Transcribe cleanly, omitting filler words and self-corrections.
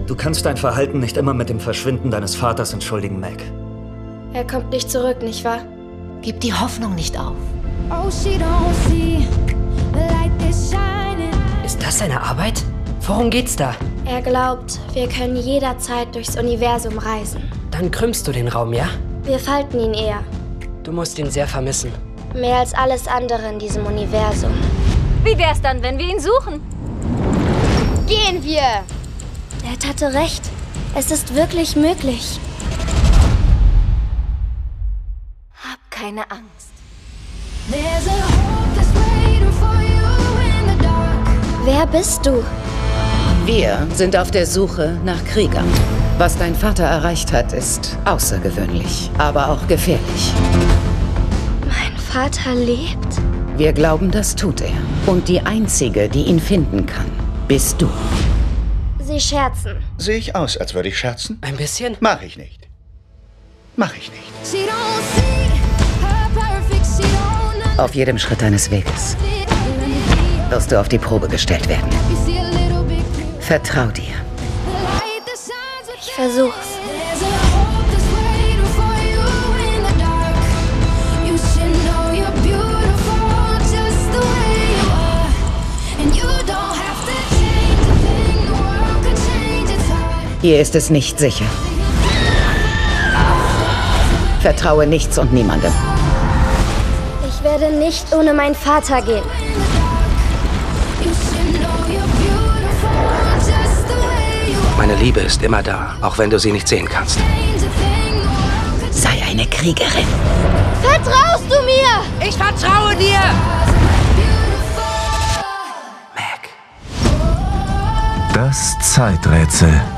Du kannst dein Verhalten nicht immer mit dem Verschwinden deines Vaters entschuldigen, Meg. Er kommt nicht zurück, nicht wahr? Gib die Hoffnung nicht auf. Ist das seine Arbeit? Worum geht's da? Er glaubt, wir können jederzeit durchs Universum reisen. Dann krümmst du den Raum, ja? Wir falten ihn eher. Du musst ihn sehr vermissen. Mehr als alles andere in diesem Universum. Wie wär's dann, wenn wir ihn suchen? Gehen wir! Dad hatte recht. Es ist wirklich möglich. Hab keine Angst. Wer bist du? Wir sind auf der Suche nach Kriegern. Was dein Vater erreicht hat, ist außergewöhnlich, aber auch gefährlich. Mein Vater lebt? Wir glauben, das tut er. Und die Einzige, die ihn finden kann, bist du. Sie scherzen. Sehe ich aus, als würde ich scherzen? Ein bisschen? Mach ich nicht. Mach ich nicht. Auf jedem Schritt deines Weges wirst du auf die Probe gestellt werden. Vertrau dir. Ich versuch's. Hier ist es nicht sicher. Vertraue nichts und niemandem. Ich werde nicht ohne meinen Vater gehen. Meine Liebe ist immer da, auch wenn du sie nicht sehen kannst. Sei eine Kriegerin. Vertraust du mir? Ich vertraue dir! Meg. Das Zeiträtsel.